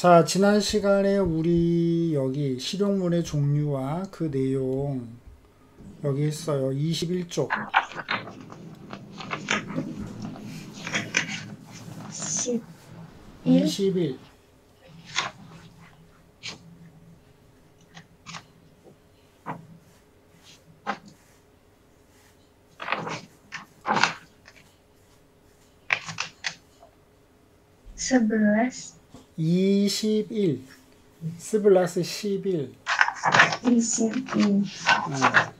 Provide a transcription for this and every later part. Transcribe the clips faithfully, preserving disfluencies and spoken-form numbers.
자, 지난 시간에 우리 여기 실용문의 종류와 그 내용 여기 있어요. 이십일 쪽. 십일. 이십일. sebelas. 이십일. 스블라스 십일. 이십일. 아,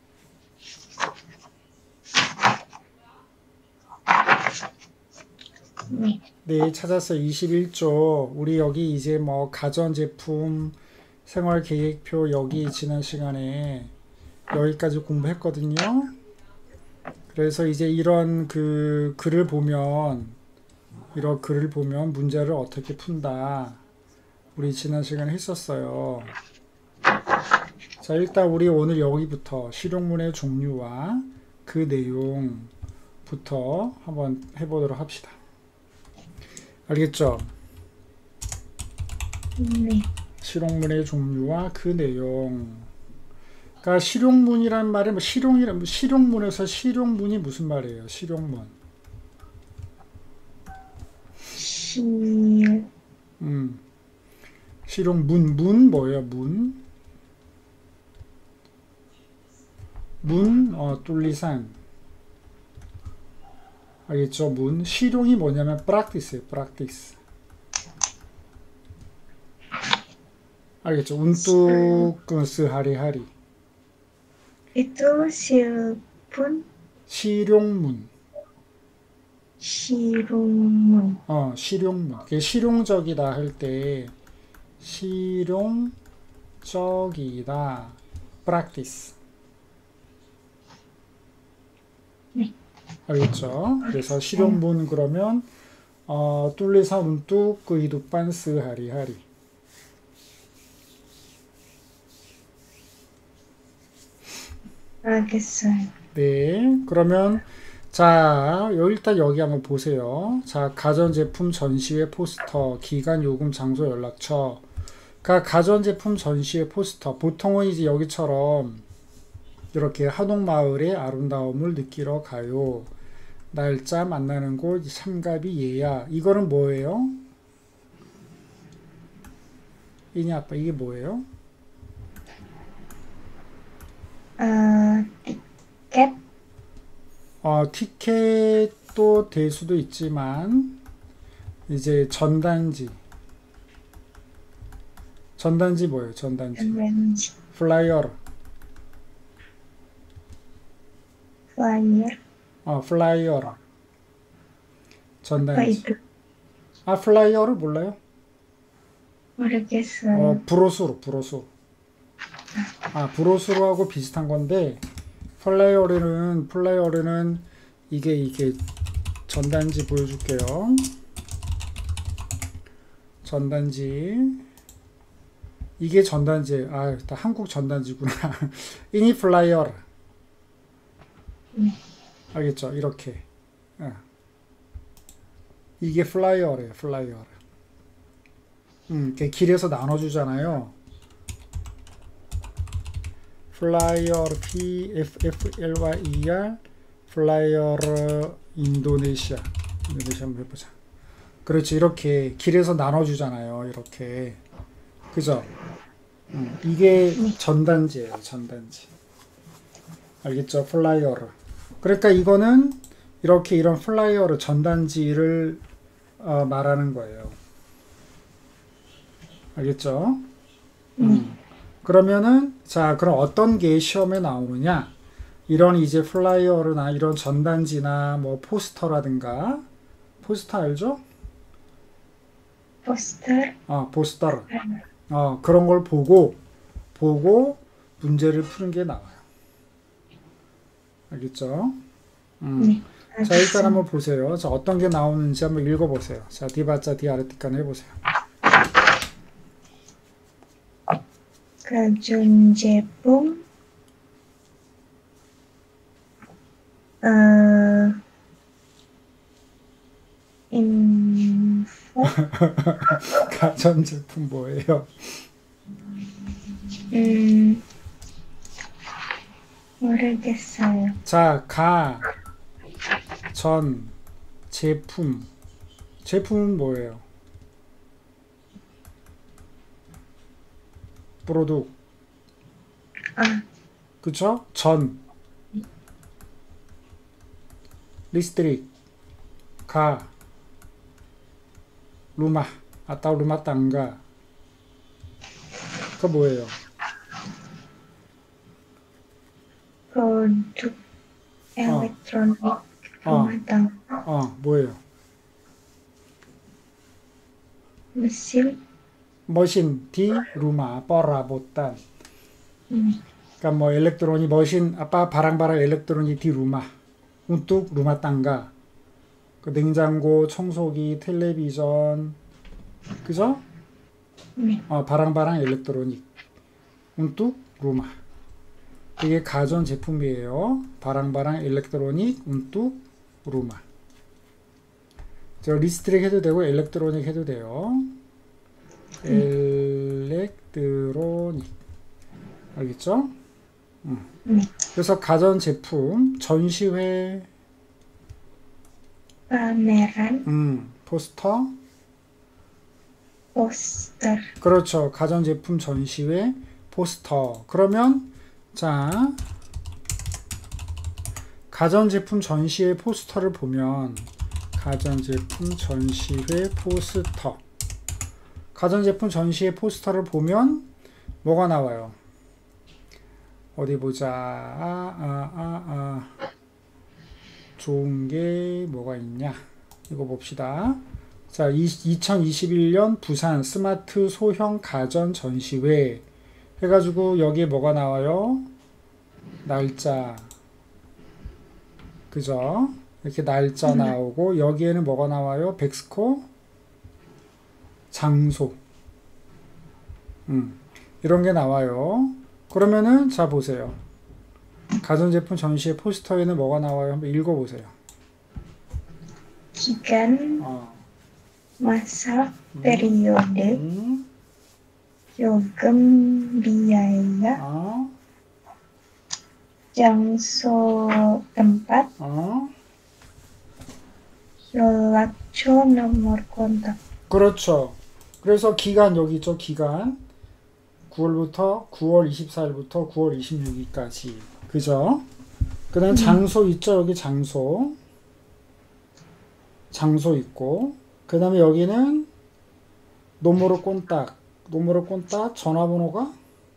네. 네, 찾았어요. 이십일 쪽. 우리 여기 이제 뭐 가전제품, 생활계획표 여기 지난 시간에 여기까지 공부했거든요. 그래서 이제 이런 그 글을 보면 이런 글을 보면 문제를 어떻게 푼다. 우리 지난 시간에 했었어요. 자, 일단 우리 오늘 여기부터 실용문의 종류와 그 내용부터 한번 해보도록 합시다. 알겠죠? 네. 실용문의 종류와 그 내용. 그러니까 실용문이란 말이 뭐 실용이란 실용문에서 실용문이 무슨 말이에요? 실용문. 실. 음. 실용문 문 뭐예요? 문. 문 어, 뚫리산. 알겠죠? 문. 실용이 뭐냐면 practice예요. practice. 알겠죠? 운뚜끄스 하리하리. itu 실분. 실용문. 실용문. 어, 실용문. 그게 실용적이다 할 때 실용적이다. practice. 네. 알겠죠? 그래서 실용문 그러면 어, 뚫리사 운뚜 끄이두빤스 하리하리. 알겠어요. 네, 그러면 자, 요 일단 여기 한번 보세요. 자, 가전제품 전시회 포스터, 기간, 요금, 장소, 연락처. 그러니까 가전제품 전시회 포스터. 보통은 이제 여기처럼 이렇게 한옥마을의 아름다움을 느끼러 가요. 날짜 만나는 곳, 참가비 예약. 이거는 뭐예요? 이니 아빠 이게 뭐예요? 아, 티켓. 어, 티켓도 될 수도 있지만 이제 전단지. 전단지 뭐예요? 전단지. 렌즈. 플라이어. 플라이어. 어, 플라이어. 전단지. 가이드. 아, 플라이어를 몰라요? 모르겠어요. 어, 브로슈로, 브로슈. 아, 브로슈로하고 비슷한 건데 플라이어는 플라이어는 이게 이게 전단지 보여줄게요. 전단지. 이게 전단지. 아, 다 한국 전단지구나. 이니 플라이어. 네. 알겠죠? 이렇게. 어. 이게 플라이어래요. 플라이어. 음, 이렇게 길에서 나눠주잖아요. 플라이어 P F F L Y E R 플라이어 인도네시아. 인도네시아 한번 해보자. 그렇지. 이렇게 길에서 나눠주잖아요. 이렇게. 그죠? 음, 이게 전단지예요. 전단지. 알겠죠? 플라이어를. 그러니까 이거는 이렇게 이런 플라이어를 전단지를 어, 말하는 거예요. 알겠죠? 음. 그러면은 자, 그럼 어떤 게 시험에 나오느냐? 이런 이제 플라이어나 이런 전단지나 뭐 포스터라든가 포스터 알죠? 포스터. 어, 포스터. 어, 그런 걸 보고 보고 문제를 푸는 게 나와요. 알겠죠? 음. 네. 자, 일단 한번 보세요. 자, 어떤 게 나오는지 한번 읽어보세요. 자, 디바자 디아르티칸 해보세요. 가전제품. 어, 인 가전제품 뭐예요? 음, 모르겠어요. 자, 가, 전, 제품. 제품은 뭐예요? 프로덕. 아, 그쵸? 전, 리스트릭, 가, 루마, atau rumah tangga. 그거 뭐예요? produk elektronik rumah tangga, 어, 뭐예요? mesin, 머신, di rumah, perabotan. 음, 그러니까 뭐 elektronik 머신, apa barang-barang elektronik di rumah untuk rumah tangga. 그 냉장고, 청소기, 텔레비전, 그죠? 네, 어, barang-barang elektronik untuk rumah. 이게 가전 제품이에요. barang-barang elektronik untuk rumah. 저 리스트릭 해도 되고 엘렉트로닉 해도 돼요. 엘렉트로닉. 알겠죠? 음. 네, 그래서 가전 제품 전시회, pameran, 음, 포스터. poster, 그렇죠. 가전 제품 전시회 포스터. 그러면 자, 가전 제품 전시회 포스터를 보면 가전제품 전시회 포스터. 가전제품 전시회 포스터를 보면 뭐가 나와요? 어디 보자. 아, 아, 아, 아. 좋은 게 뭐가 있냐? 이거 봅시다. 자, 이천이십일 년 부산 스마트 소형 가전 전시회 해가지고 여기에 뭐가 나와요? 날짜. 그죠? 이렇게 날짜 나오고 여기에는 뭐가 나와요? 백스코 장소. 음, 이런 게 나와요. 그러면은 자 보세요. 가전제품 전시회 포스터에는 뭐가 나와요? 한번 읽어보세요. 기간, 어, masa, periode, 음, 요금, biaya, 어, 장소, tempat, 어. 연락처, nomor kontak. 그렇죠. 그래서 기간 여기 있죠. 기간 구월부터 구월 이십사일부터 구월 이십육일까지. 그죠? 그 다음 장소 있죠. 여기 장소. 장소 있고. 그 다음에 여기는 노모로 꼰딱. 노모로 꼰딱 전화번호가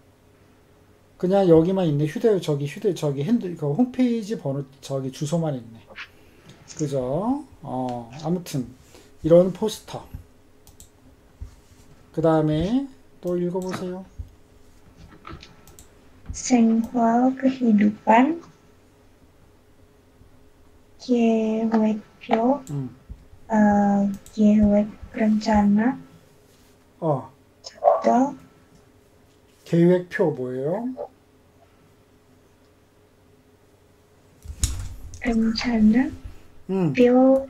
그냥 여기만 있네. 휴대, 저기 휴대, 저기 핸드, 그 홈페이지 번호, 저기 주소만 있네. 그죠? 어, 아무튼 이런 포스터. 그 다음에 또 읽어보세요. Sensual kehidupan, 계획표, 음. uh, 계획 rencana, 어, jadwal, 계획표 뭐예요? rencana, 음, 표,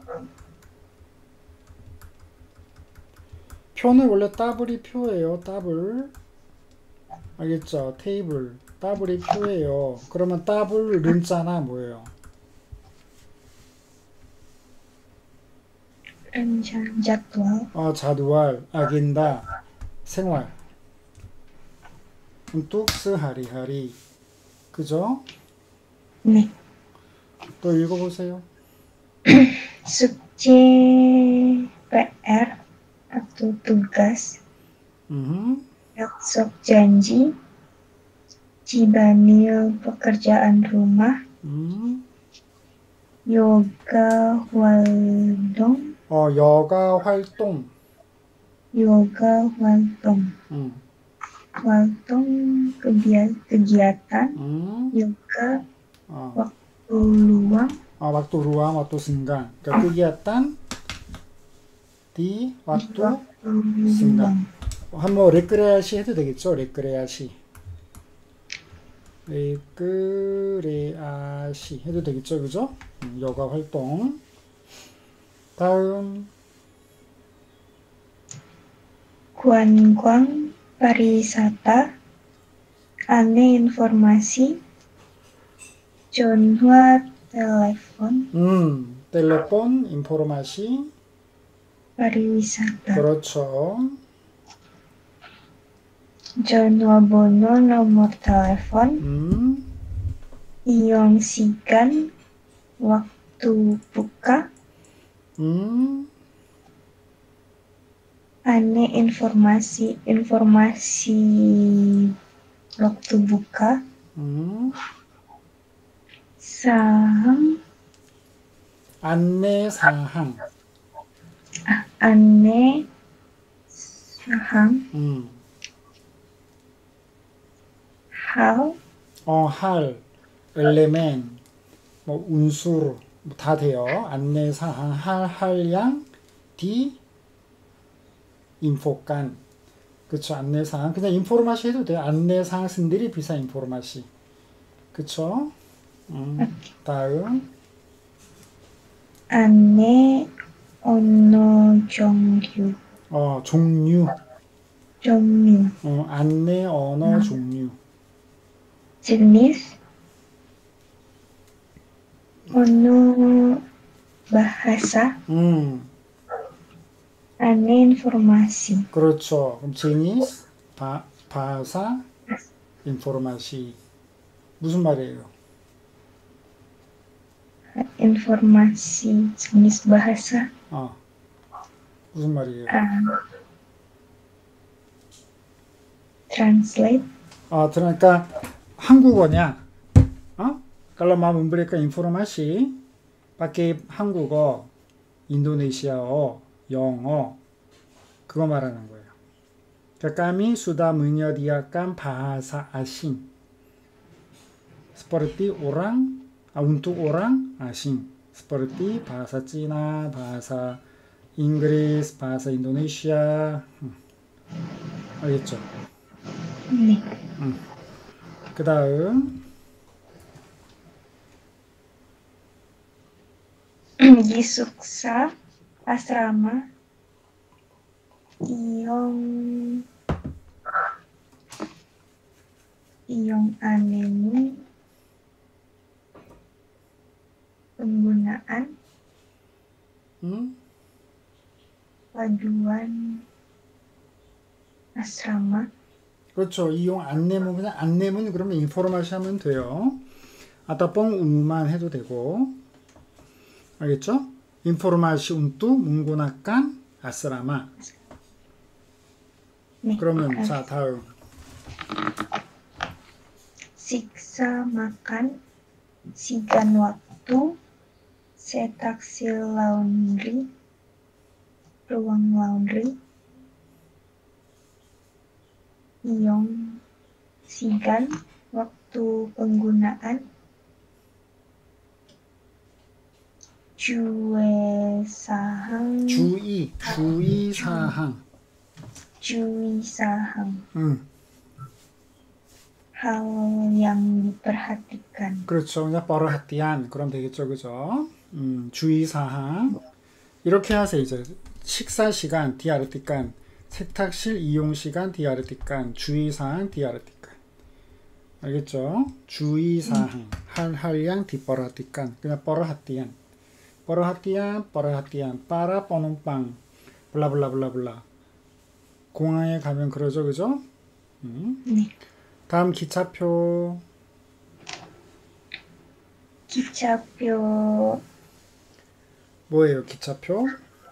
표는 원래 따블이 표예요. 따블. 알겠죠? 테이블. 따블이 표예요. 그러면 따블 른자나 뭐예요? rencana, jadwal, 어, 자두알, 아긴다, 생활. untuk sehari-hari. 그죠? 네, 또 읽어보세요. 숙제, PR, atau tugas, 음, 약속 janji, cibanil pekerjaan rumah, 음. yoga 활동, 어, 여가 활동. yoga 활동, 음, 활동 kegia- kegiatan, 음. yoga 어, waktu luang, 어, waktu ruang, waktu senggang. 그러니까 kegiatan di waktu waktu senggang. luang. 한번 레크레아시 해도 되겠죠? 레크레아시. 레크레아시 해도 되겠죠? 그죠? 음, 여가 활동. 다음 Guangguang pariwisata, aneh informasi, Jonghua telepon, 음, 텔레폰, 인포르마시. pariwisata. 그렇죠. Jonghua Bono nomor telepon, 음, Iong Sigan waktu buka, 음, aneh informasi informasi waktu buka, 음. sahang 안내 사항. aneh sahang 음. hal 어, 할, 엘레멘, 뭐 운수로 뭐다 돼요. 안내 사항, 할, 할양, 디, 인포간. 그쵸, 안내 사항. 그냥 인포르마시 해도 돼요. 안내 사항 sendiri bisa informasi. 그쵸? 음, 다음. aneh ono jongyu 어, 종류. jongyu 어, 안내 언어 종류. jenis ono bahasa 음, aneh informasi 그렇죠. 그럼 jenis, 바, 바사, informasi. 무슨 말이에요? informasi jenis bahasa 어, 무슨 말이에요? ah, translate 어, 그러니까 한국어냐? 어? Kalau mau memberikan informasi pakai 한국어, 인도네시아어, 영어 그거 말하는 거예요. 그러니까 kami sudah menyediakan bahasa asing seperti orang ah, untuk orang asing seperti bahasa Cina, bahasa Inggris, bahasa Indonesia. 음, 알겠죠? 네. 그 다음 Gisuksa asrama Iong Iong Anenu penggunaan 음? paduan asrama 그렇죠. 이용 안내문 그냥 안내문 그러면 인포르마시 하면 돼요. 아따뽕 우만 해도 되고 알겠죠? 인포르마시 운뚜 menggunakan asrama. nih 그러면 kan. 자 다음 Siksa makan sigan waktu setaksil laundry ruang laundry Iong sigan waktu penggunaan 주의사항 주의 주의 사항. 주의사항 음, hal yang diperhatikan 그렇죠. 그냥 perhatian 그럼 되겠죠, 그죠? 음, 주의 사항 이렇게 하세요. 이제 식사 시간 디아르티칸, 세탁실 이용 시간 디아르티칸, 주의 사항 디아르티칸. 알겠죠? 주의 사항 할 할량 디퍼라티칸 그냥 perhatian. perhatian, perhatian para penumpang 블라블라블라블라. 공항에 가면 그러죠, 그죠? 음. nih 다음 기차표 기차표 뭐예요? 기차표?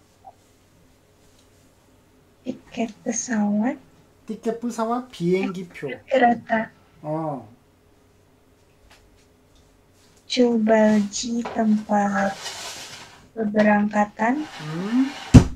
tiket pesawat 티켓 pesawat 비행기표. kereta 어, Jubalji tempat keberangkatan 음,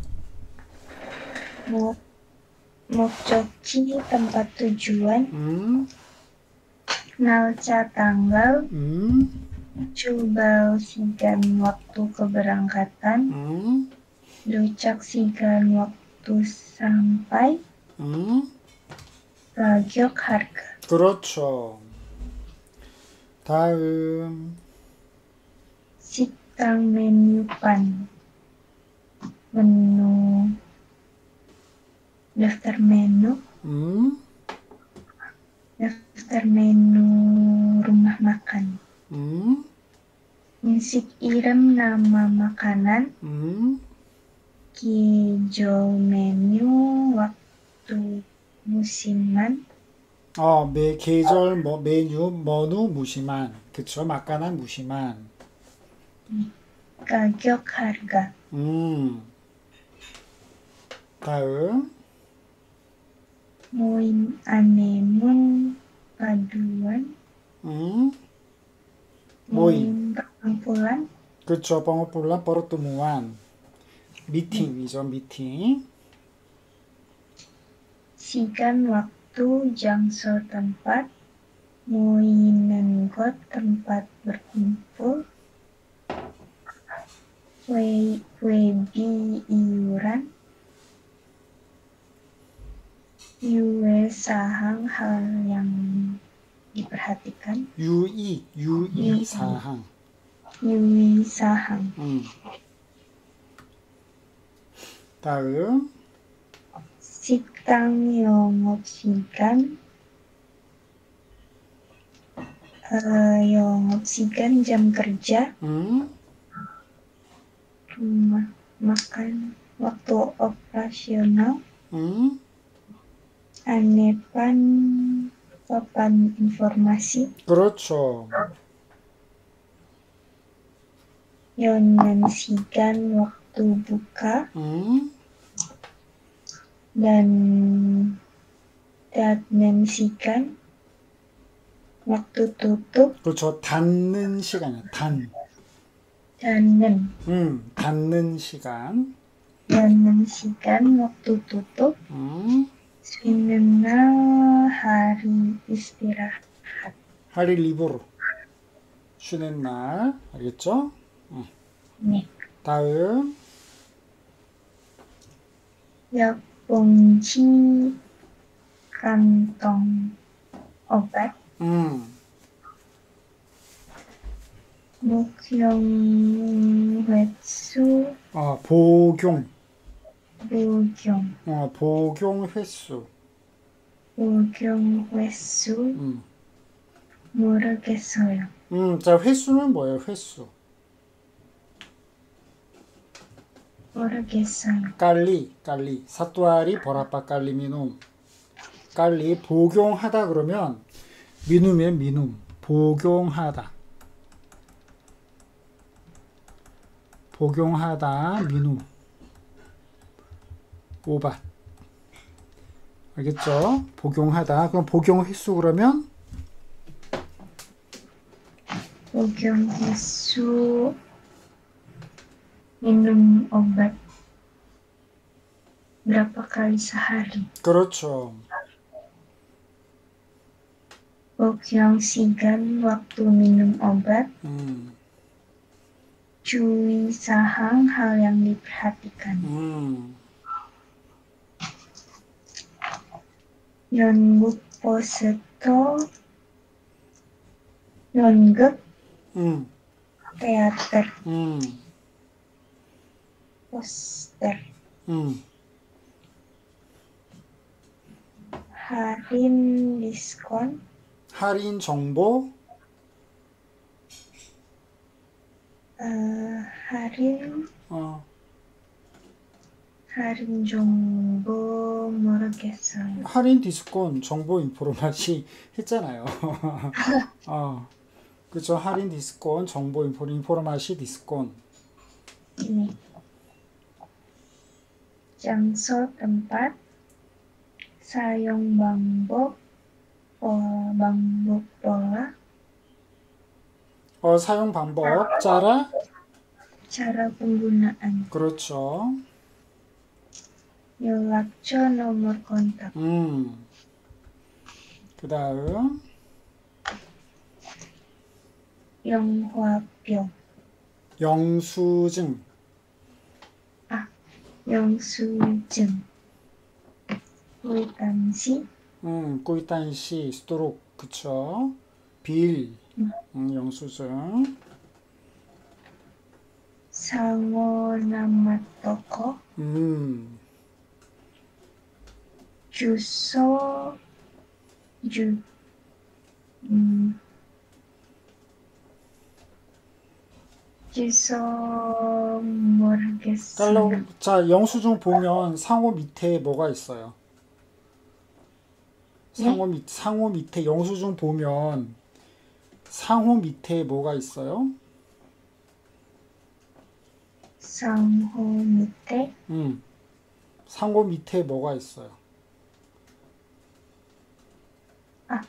Mok Mokjoki tempat tujuan 음, Nalca tanggal 음, Jubal sigan waktu keberangkatan 음, Lucak sigan waktu sampai 음. Lagyok harga 그렇죠. 다음 Sikang menu pan Menu daftar menu, 음, daftar menu rumah makan. 음, Insik iram nama makanan, 음. kijol menu waktu musiman, 어, 매 계절 뭐 메뉴 머누 무심한. 그쵸? 막간한 무심한. gagyok harga, 음. 다음. moin anemun paduan, 음. 모임. moin perkumpulan, 그쵸? 뻥어뿔란 뻐르뚜무한. 미팅이죠, 미팅. sigan waktu jangso tempat, moinan got tempat berkumpul, we webi iuran, yue sahang hal yang diperhatikan, 유의, 유의 사항. yui sahang, 음. 다음. sikang yongopsigan, eh, yongopsigan jam kerja, 음. rumah makan waktu operasional, 음. anepan papan informasi, 그렇죠. yonansigan waktu buka, 음. dan dadnansigan waktu tutup, 그렇죠. 닫는 시간이야. 단. danen 음. 닫는 시간. danansigan waktu tutup, 음. swinena hari istirahat. 할일 리보로. 쉬는 날. 알겠죠? 네. 다음. yak봉지 kantong obat, 음. 목욕 횟수, 어, 복용. 목욕, 어, 복용 횟수. 목욕 횟수, 음. 모르겠어요. 음, 자, 횟수는 뭐예요? 횟수. 모르겠어요. 깔리, 깔리. 사뚜아리 보라빠 깔리 미눔. 깔리 복용하다 그러면 미눔이면 미눔. 복용하다. 복용하다 미눔. 오밭. 알겠죠? 복용하다. 그럼 복용 횟수 그러면 목욕 횟수, minum obat berapa kali sehari? 그렇죠. Bokyong sigan waktu minum obat, 음. cuy sahang hal yang diperhatikan. 음. Yongguk poseto, yongguk 음. teater, 음. poster, 음. harin diskon, 할인 정보. eh, harin 어. harin jongbo mo르겠어요. 할인 디스콘 정보 인포르마시 했잖아요. 어. 그쵸. 할인 디스콘 정보 인포 인포르마시 디스콘. Ini Jangso tempat, sayong bangbok, pola bangbok pola, 어, 사용 방법 짜라. cara penggunaan, 그렇죠. 연락처 nomor kontak, 음. 그다음 영화표, 영수증. 아, 영수증, kwitansi, 음, 꾸이딴시 스토록. 그쵸. 빌. 음, 영수증. sango nama toko, 음. 주소, 주, 음, 주소 깔로, 모르겠어요. 자, 영수증 보면 상호 밑에 뭐가 있어요? 네? 상호 밑, 상호 밑에 영수증 보면 상호 밑에 뭐가 있어요? 상호 밑에 음, 상호 밑에 뭐가 있어요? 아,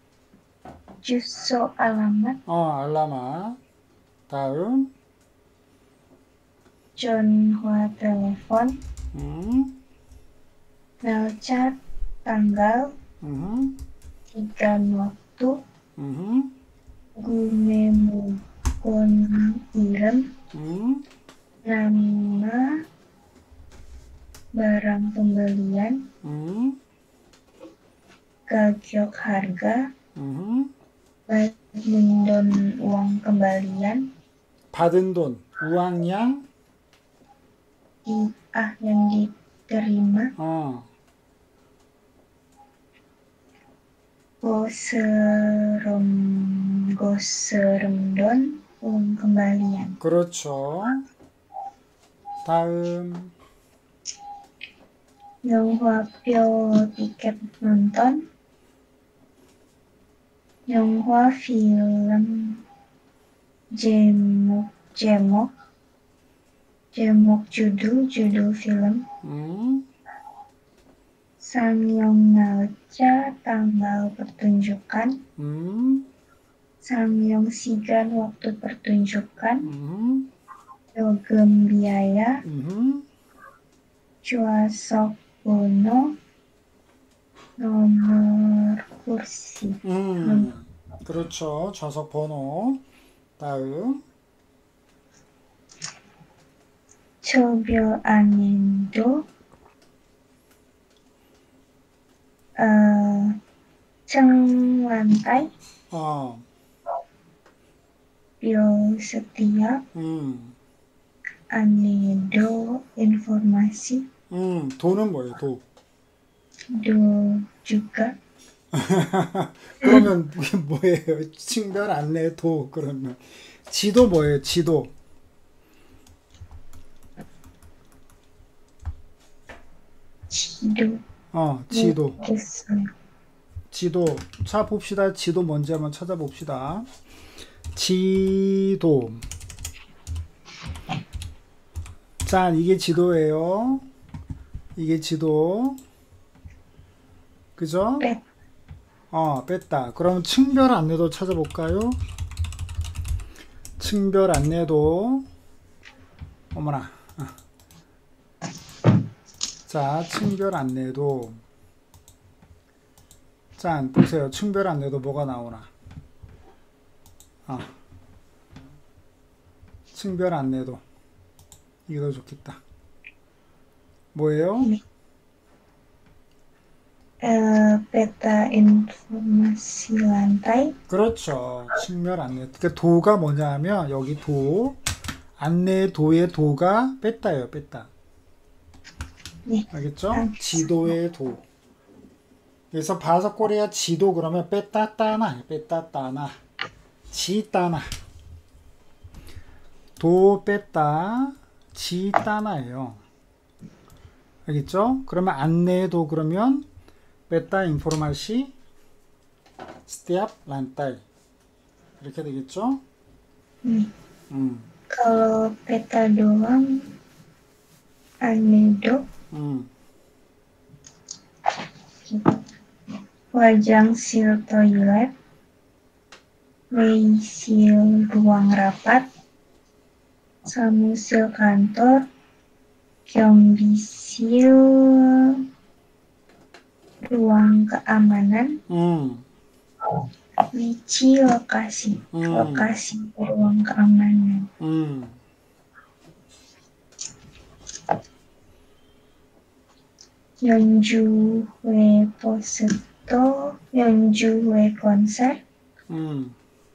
주소 alamat 어, 알라마. 다음, Chonhua telepon 음, Melcat tanggal 음, Ikan waktu 음, Gumemukon irem 음, Nama barang pembelian 음, Gagyok harga 음. Badminton uang kembalian 받은 돈, 우왕양, di, ah yang diterima 어, Goserem Goseremdon uang kembalian 그렇죠. 다음, Nyonghua tiket nonton Nyonghua film Jemok Jemok Jemok judul judul film 음, Samyong Nalca tanggal pertunjukan 음, Samyong Sigan waktu pertunjukan 음, Yogem biaya 음, Cuasok Bono nomor kursi Nom- 음. 그렇죠. 좌석 번호. 다음, Chobil Anindo eh, Ceng lantai 어, Pio setiap 음, Anedo informasi 음. 도는 뭐예요, 도? Do juga 그러면 그게 뭐예요? 층별 안내 도, 그러면. 지도 뭐예요, 지도? Cido 어, 지도. Mogesem 지도. 자, 봅시다. 지도 뭔지 한번 찾아봅시다. 지도. 자, 이게 지도예요. 이게 지도. 그죠? Pet 어, 뺐다. 그럼 층별 안내도 찾아볼까요? 층별 안내도. 어머나. 자, 층별 안내도. 자, 보세요. 층별 안내도 뭐가 나오나. 아, 층별 안내도. 이게 더 좋겠다. 뭐예요? eh, Peta informasi lantai 그렇죠. 층별 안내. 그러니까 도가 뭐냐 하면 여기 도. 안내 도의 도가 뺐다예요. 뺐다. 네, 알겠죠? 알겠습니다. 지도의 도. 그래서 바서 꼬리야 지도 그러면 뺐다 따나 뺐다 따나 지 따나 도 뺐다 지 따나예요. 알겠죠? 그러면 안내도 그러면 뺐다 인포르마시 스티압 란타이 이렇게 되겠죠? 네. 음, Kalau peta doang Anedo 음, Wajang sil toilet Wei sil ruang rapat Samusil kantor Kyongbisil ruang keamanan 음, Wici lokasi 음, lokasi ruang keamanan 음. Yeonju-hwe Poseto Yeonju-hwe konser 음,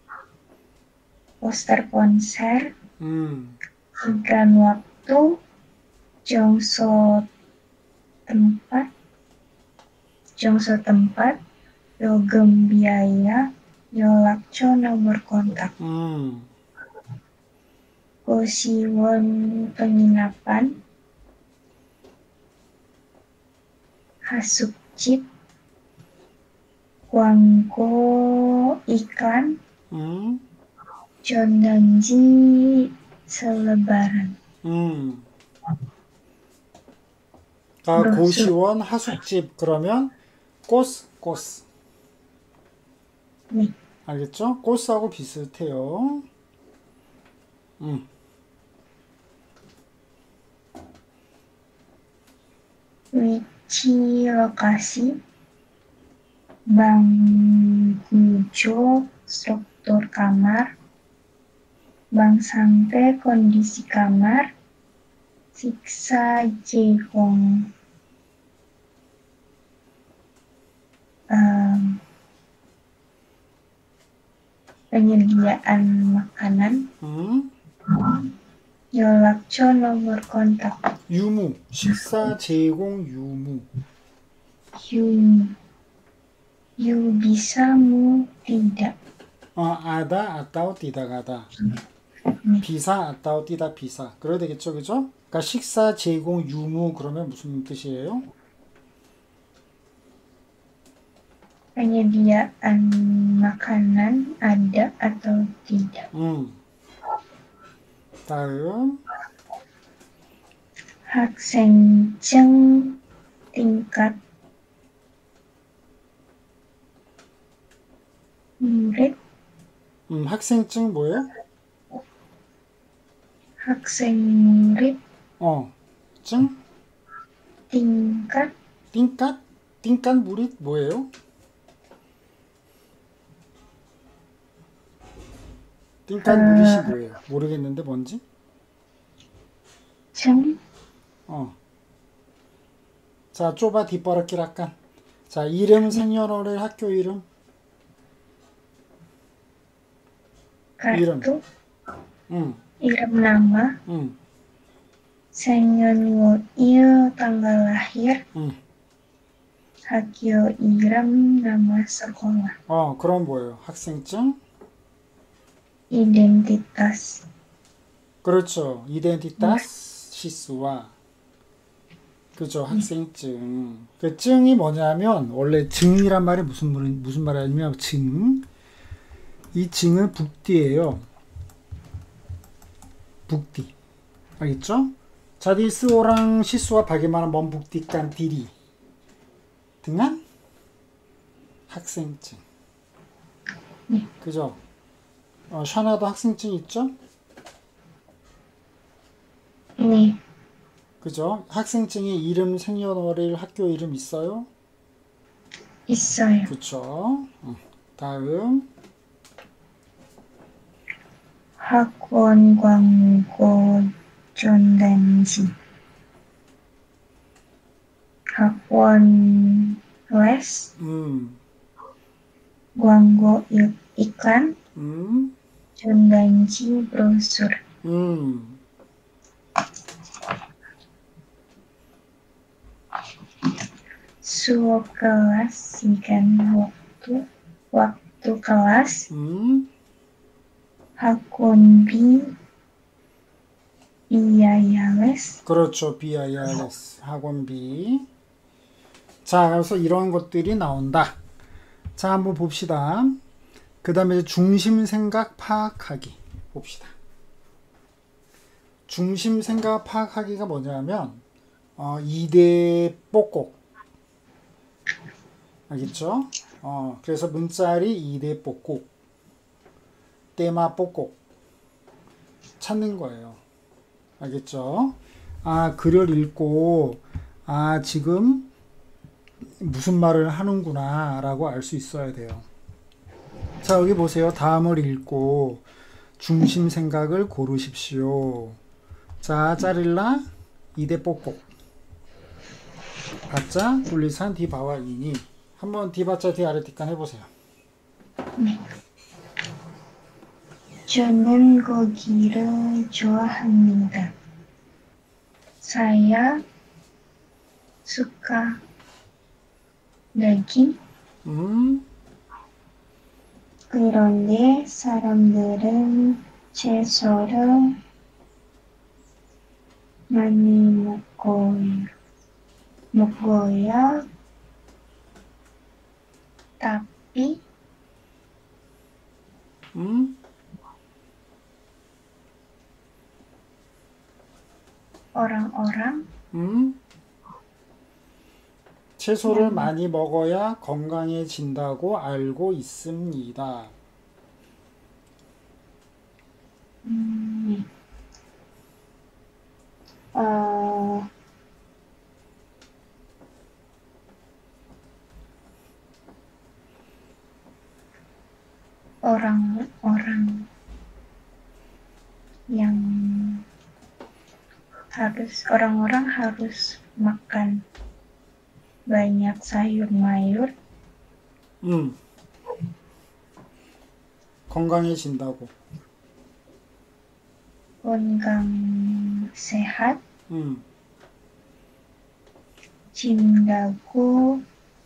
poster konser 음, Ikan waktu Jongso tempat Jong setempat, Yogem biaya, Yolakco nomor kontak. 음, Kosiwon penginapan, Hasukcip, Wangko iklan, 음, Jondanji selebaran. 음. 아, 브로슈. 고시원 하숙집 그러면 꼬스, 꼬스. 네. 알겠죠? 꼬스하고 비슷해요. 음, 위치 lokasi, Bang Gujo struktur kamar, Bang Sangte kondisi kamar, Siksa Jehong em, penyediaan makanan, 음. Yolakco nomor kontak, 유무, 식사 제공 유무. You, you bisa mu tidak. 어, 아다, 아따오, 띠다가다. 네. 비사, 아따오, 띠다, 비사. 그래야 되겠죠, 그죠? 그러니까 식사 제공 유무 그러면 무슨 뜻이에요? Penyediaan makanan ada atau tidak. 음. 다음, 학생증 tingkat murid, 음, 학생증 뭐예요? 학생 murid 어, 증? tingkat 띵kat? 띵kat 무릿 뭐예요? 띵kat 무릿이 뭐예요? 모르겠는데 뭔지? 정 어. 자, 좁아 뒷버릇길 약간. 자, 이름, 생년월일, 학교 이름. kartu, 응, iram nama, 응, 생년월일 tanggal lahir, 응. 학교 iram nama sekolah, 어, 그럼 뭐예요? 학생증? identitas, 그렇죠. 이덴티타스 시스와 그죠. 학생증. 그 증이 뭐냐면 원래 증이란 말이 무슨 말 무슨 말이냐면 증. 이 증은 북디예요. 북디. 알겠죠? 자디스 오랑 시스와 바게만한 먼 북디간 디리 등한 학생증. 네. 그죠? 어, 샤나도 학생증 있죠? 네, 그죠? 학생증에 이름, 생년월일, 학교 이름 있어요? 있어요. 그쵸? 어, 다음. 학원 광고 전단지, 학원 les, 음, 광고 이- iklan, 음, 전단지 brosur, 음. suhu kelas, sigan waktu, waktu kelas, 음, 학원 비, biaya les, 그렇죠. 비아이알에스 학원비. 자, 그래서 이런 것들이 나온다. 자, 한번 봅시다. 그 다음에 중심 생각 파악하기 봅시다. 중심 생각 파악하기가 뭐냐면 어, 이 대 뽀꼭 알겠죠? 어, 그래서 문자리 이 대 뽀꼭 때마 뽀꼭 찾는 거예요. 알겠죠? 아, 글을 읽고 아, 지금 무슨 말을 하는구나 라고 알 수 있어야 돼요. 자, 여기 보세요. 다음을 읽고 중심 생각을 고르십시오. 자, 짜릴라 이대 뽁뽁 바짜 분리산 디바와 이니 한번 디바짜 디아르티칸 해보세요. 저는 고기를 좋아합니다. Saya suka daging. 음, 그런데 사람들은 채소를 많이 먹고요. 먹고요. tapi 음, orang-orang 음. 채소를 yang 많이 먹어야 건강해진다고 알고 있습니다. hmm, eh, orang-orang yang harus orang-orang harus makan banyak sayur mayur 음, 건강해진다고. 건강 sehat 음. 진다고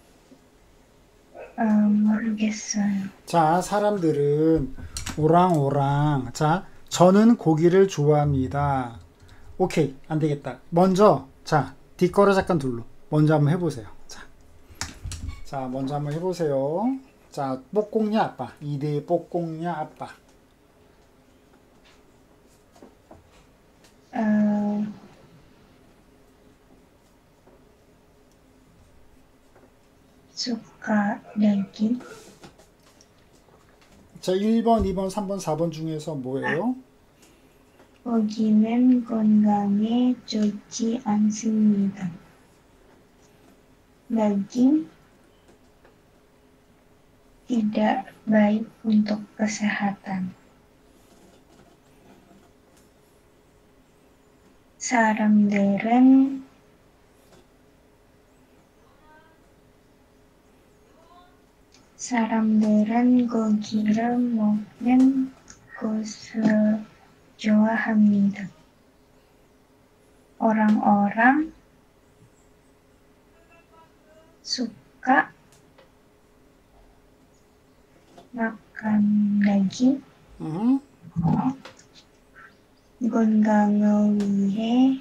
어, 모르겠어요. 자, 사람들은 오랑오랑. 자, 저는 고기를 좋아합니다. 오케이, 안 되겠다. 먼저, 자, 뒷거를 잠깐 둘러. 먼저 한번 해보세요. 자, 자, 먼저 한번 해보세요. 자, 뽀꽁냐 아빠. 이대 뽀꽁냐 아빠. 어, suka daging. 자, 일 번, 이 번, 삼 번, 사 번 중에서 뭐예요? 고기는 건강에 좋지 않습니다. Daging tidak baik untuk kesehatan. 사람들은 사람들은 고기를 먹는 것을 좋아합니다. Orang-orang suka makan daging. 음, 건강을 위해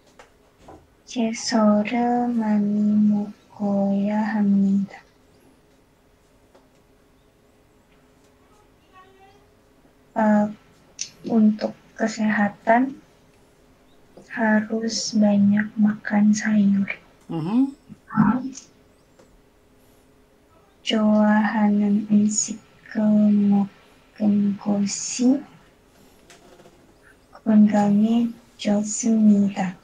채소를 많이 먹어야 합니다. Uh, untuk kesehatan harus banyak makan sayur. 음. 좋아하는 음식을 먹는 것이 건강에 좋습니다.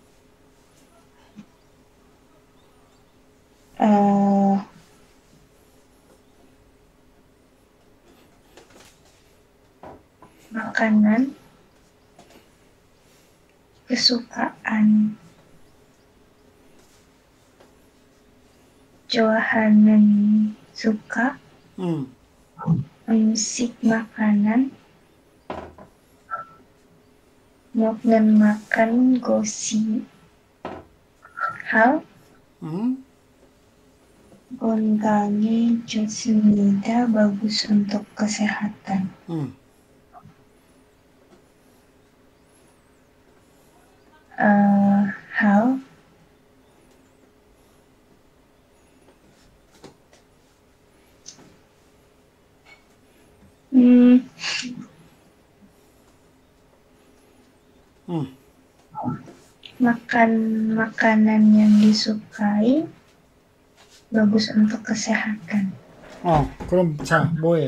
어, makanan kesukaan 좋아하는 suka 음. 음식 makanan 먹는 makan 것이 hal 음. 건강에 좋습니다. bagus untuk kesehatan. 음. Uh, hal hmm, 음. makan makanan yang disukai bagus untuk kesehatan. 어, 그럼 자, 뭐예요?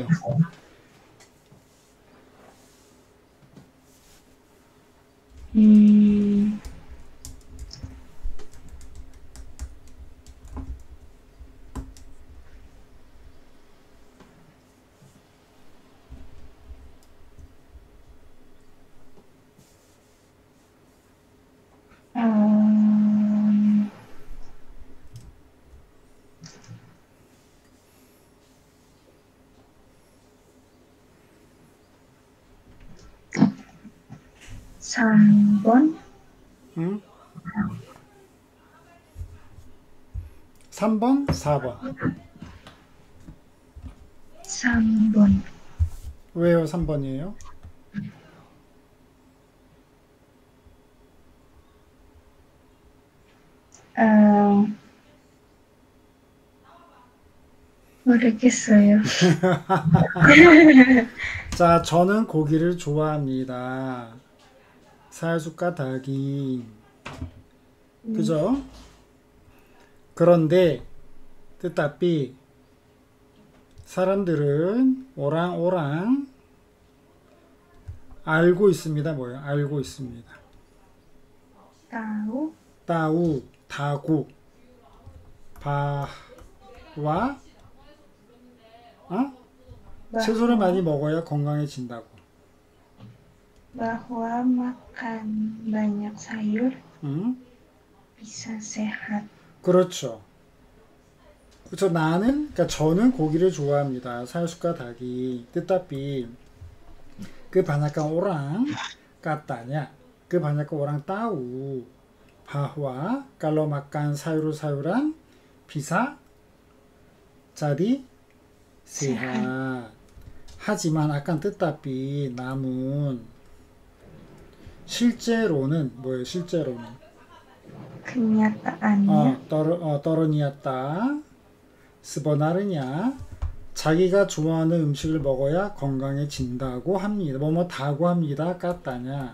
Hmm, um, 삼 번 음? 삼 번, 사 번. 삼 번. 왜요? 삼 번이에요? 어, 모르겠어요. 자, 저는 고기를 좋아합니다. 살수가 닭이. 그죠? 그런데 뜻답이 사람들은 오랑오랑 알고 있습니다. 뭐예요? 알고 있습니다. Tahu 따우, 다구, 바와 어? 채소를 bahwa 많이 먹어야 건강해진다고. bahwa makan banyak sayur 응? bisa sehat. 그렇죠. 그렇죠. 나는, 그러니까 저는 고기를 좋아합니다. 살수가 닭이. 뜻답이 kebanyakan orang katanya kebanyakan orang tahu bahwa kalau makan sayur-sayuran bisa jadi sehat. 하지만 아까 뜻답이 나문 실제로는 뭐예요? 실제로는 Kenyataannya 어, 떨어, 어, 떨어니었다. 스버나르냐 자기가 좋아하는 음식을 먹어야 건강해진다고 합니다. 뭐뭐 다고 합니다. 깠다냐.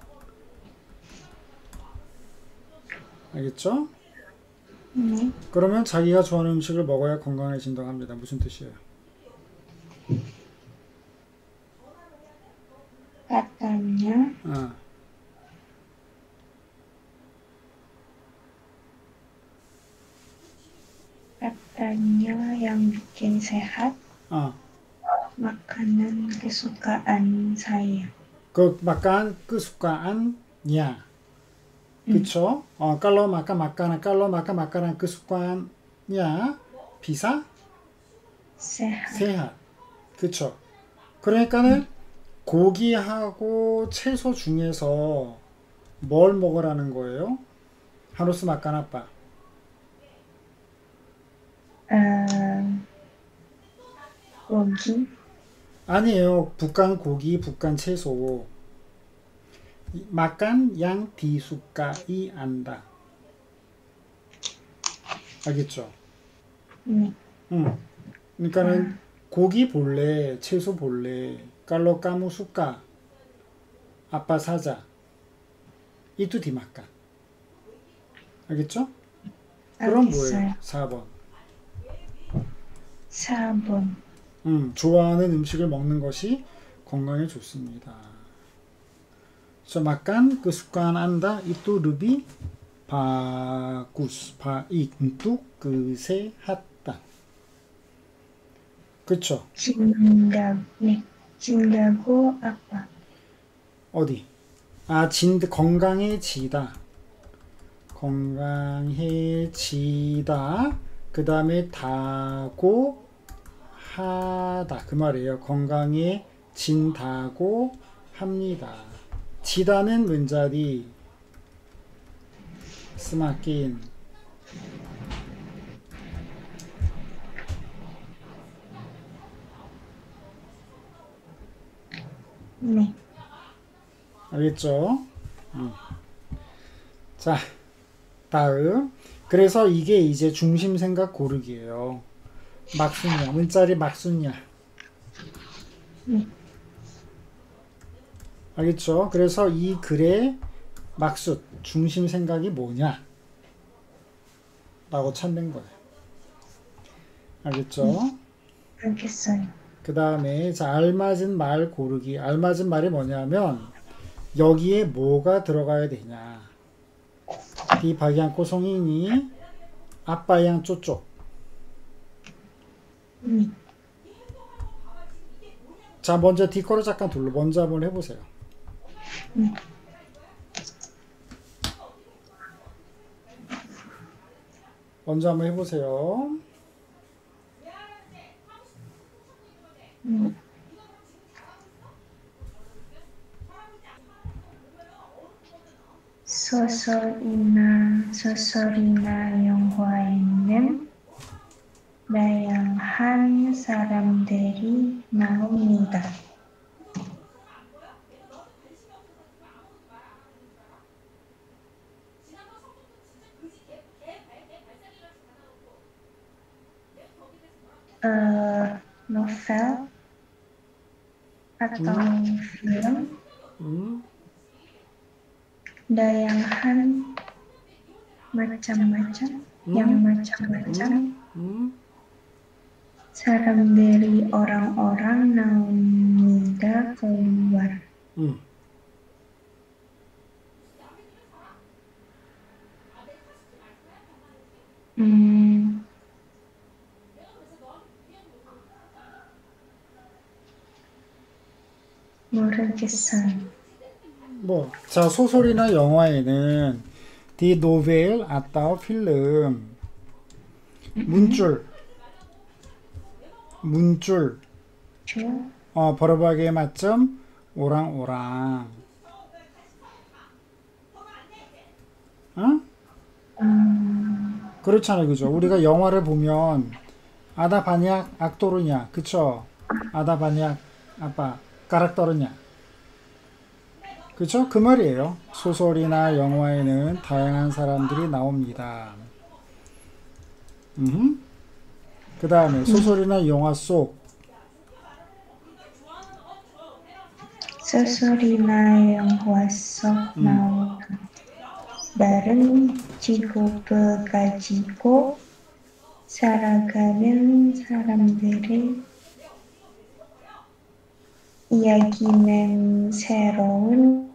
알겠죠? ini 그러면 자기가 좋아하는 음식을 먹어야 건강해진다고 합니다. 무슨 뜻이에요? katanya 어, katanya yang bikin sehat 어. makanan kesukaan saya. 그 makan kesukaannya. 그쵸? 어, kalau makan makanan, kalau makan makanan kesukaannya bisa Sehat. sehat. 그쵸? 그러니까는 고기하고 채소 중에서 뭘 먹으라는 거예요? 하루스 마kan apa? Eh, gogi 아니에요. 북한 고기, 북한 채소. makan yang disukai Anda. 알겠죠? ini 응. 그러니까는 고기 볼래, 채소 볼래, 깔로 까무 수까, 아빠 사자. 이투 디마까. 알겠죠? 그럼 뭐예요? 알겠어요. 사 번. 사 번 음, 좋아하는 음식을 먹는 것이 건강에 좋습니다. So, makan kesukaan Anda itu lebih bagus, baik untuk kesehatan. 그쵸? 진다 네 진다고 아빠 어디? 아, 진, 건강해지다. 건강해지다. 그 다음에 다고 하다. 그 말이에요. 건강해진다고 합니다. 지다는 문자리 스마킨. 네 알겠죠? 음. 자, 다음. 그래서 이게 이제 중심 생각 고르기예요. 막순냐, 문자리 막순냐. 네. 알겠죠? 그래서 이 글의 막숫, 중심 생각이 뭐냐? 라고 찾는 거예요. 알겠죠? 알겠어요. 그 다음에 자, 알맞은 말 고르기. 알맞은 말이 뭐냐면 여기에 뭐가 들어가야 되냐. 이 바기양 꼬송이니 아빠양 쪼쪽. 네. 자, 먼저 뒷거를 잠깐 둘러. 먼저 한번 해보세요. 네. 먼저 한번 해보세요. 네. 소설이나 소설이나 영화에는 eh, novel atau film, 음, dayangan macam-macam, yang 음, macam-macam, 음, saran dari orang-orang Naumida keluar. 음. Hmm, moragisan. 뭐, 자, 소설이나 영화에는 die Novel atau film 문줄, 문줄, Cuma, 어, 버러박의 맞점, 오랑오랑. 어? hmm, 그렇잖아요, 그죠? 우리가 영화를 보면 아다 바냐, 악도르냐, 그쵸? 아다 바냐, 아빠, 까락떠르냐, 그쵸? 그 말이에요. 소설이나 영화에는 다양한 사람들이 나옵니다. 음. 그 다음에 소설이나 영화 속, sesurina yang wasok 음, nawa. Bareng jiko begajiko saraga는 사람들의 이야기는 새로운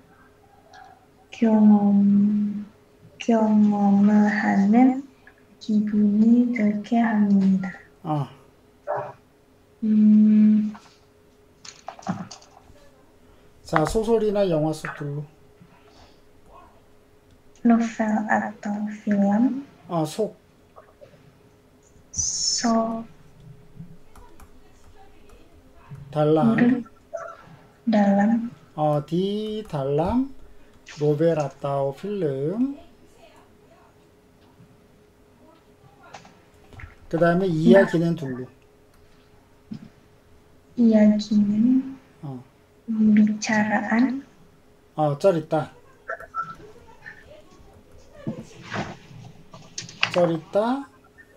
경험, 경험을 하는 기분이 들게 합니다. 아, 음, 자, 소설이나 영화 속 둘로. novel atau film, 아, 속, so, 달랑, dalam, 어, 디, 달랑, 노벨 atau 필름. 그 다음에 이야기는 둘로. 이야기는 어, pembicaraan, 어, 쩌리따. 쩌리따,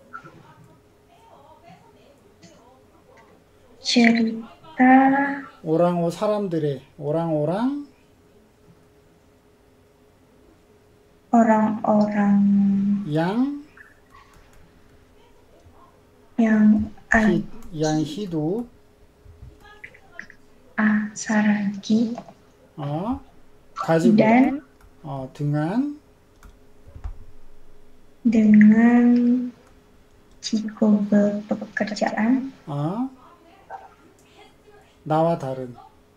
cerita 오랑오 사람들의, 오랑오랑, orang-orang 양, yang 히, 양 히두, saragi 어, 가지고, dan 어, 등한, dengan jika bepekerjaan 어, 나와 다른,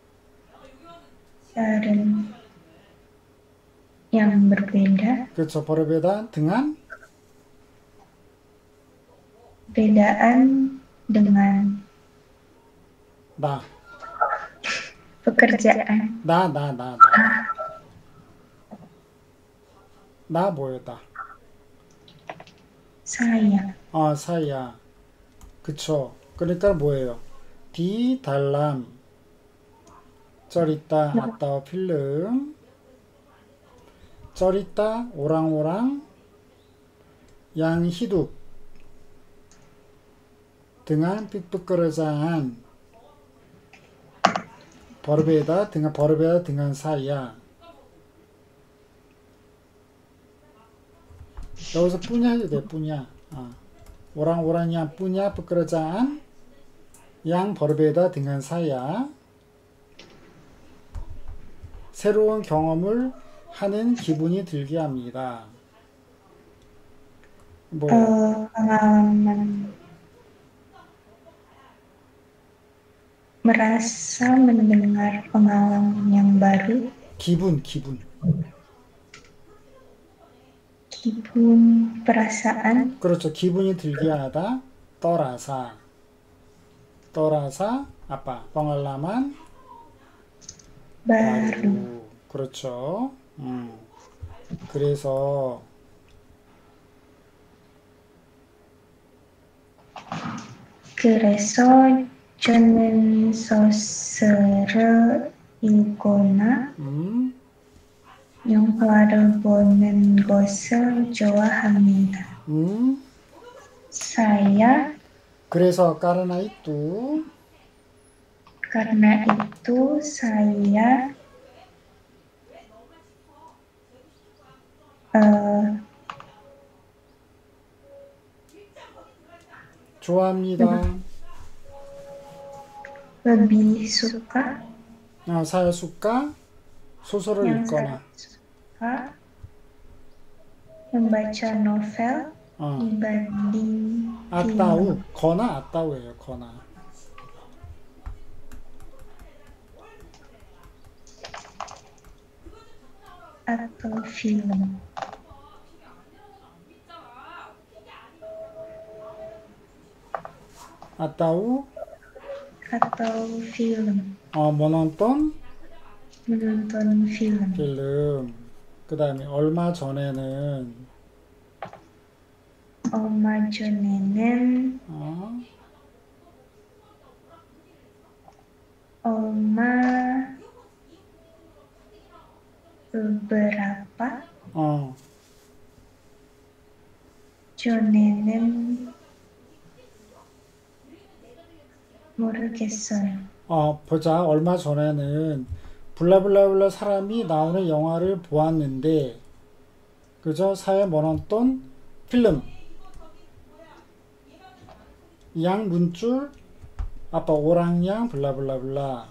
dan yang berbeda, 그렇죠. 버릇에다 등한, bedaan dengan 나, pekerjaan 나, 나, 나, 나. 나 뭐였다? saya. 아, 사이야. 그쵸. 그러니까 뭐예요? 디, 달람, 쩌리따, 아따, 필름, 쩌리따, 오랑오랑, 양, 히둑, 등한, 삑삑거려자한, 버르베다, 등한, 버르베다, 등한 사이야. 여기서 뿌냐 해도 돼, 뿌냐. 어. 오랑오랑양 뿌냐, 쁘끄러자한, 양, 버르베다, 등한 사이야. 새로운 경험을 하는 기분이 들게 합니다. 뭐, Eh, pengalaman merasa mendengar pengalaman yang baru, 기분, 기분. 기분, perasaan, 그렇죠. 기분이 들게 하다. 떠라사. 떠라사, 아빠. pengalaman baru. 바로. 그렇죠. 음. 그래서 그래서 저는 소설을 읽거나 음, 영화를 보는 것을 좋아합니다. 음, Saya 그래서 karena itu Karena itu saya eh, 좋아합니다. lebih suka 어, saya suka 소설을 yang 읽거나. saya suka membaca novel 어, dibanding 아따우. film 거나 아따우예요. 거나. atau film. 아따우. Atau film. 어, menonton Menonton film. 필름. 그 다음에 얼마 전에는 Oma Jonenen, 어, Oma beberapa, 어, Jonenen mo르겠어요. 어, 보자. 얼마 전에는 블라블라블라 사람이 나오는 영화를 보았는데, 그죠? 사회 menonton 필름. 양 문줄 apa orangnya 블라블라블라.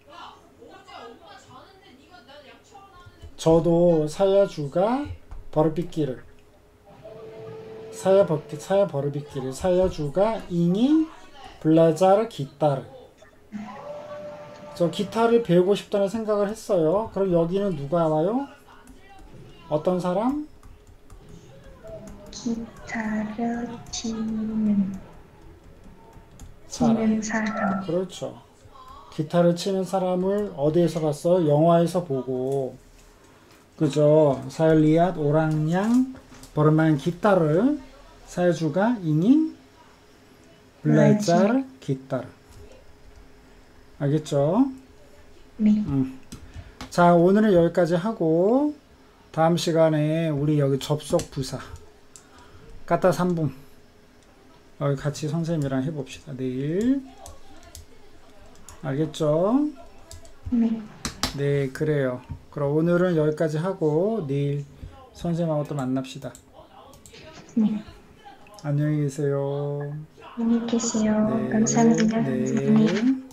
저도 saya juga berpikir. saya 버- saya berpikir. saya juga ingin belajar gitar. 저 기타를 배우고 싶다는 생각을 했어요. 그럼 여기는 누가 와요? 어떤 사람? 기타를 치는, 사람. 치는 사람. 그렇죠. 기타를 치는 사람을 어디에서 봤어? 영화에서 보고. 그죠? Saya lihat orang yang bermain gitar. Saya juga ingin belajar gitar. 알겠죠? 네, 음. 자, 오늘은 여기까지 하고 다음 시간에 우리 여기 접속 부사 까따 삼 분 여기 같이 선생님이랑 해봅시다. 내일. 알겠죠? 네, 네, 그래요. 그럼 오늘은 여기까지 하고 내일 선생님하고 또 만납시다. 네. 안녕히 계세요. 안녕히 계세요. 네, 감사합니다, 선생님. 네.